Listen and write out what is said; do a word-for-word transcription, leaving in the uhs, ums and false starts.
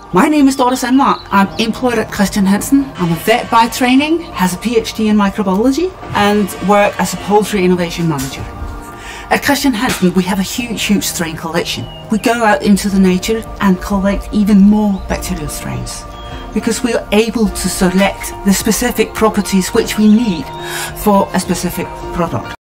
My name is Doris Enmark. I'm employed at Christian Hansen. I'm a vet by training, has a PhD in microbiology, and work as a poultry innovation manager. At Christian Hansen, we have a huge, huge strain collection. We go out into the nature and collect even more bacterial strains because we are able to select the specific properties which we need for a specific product.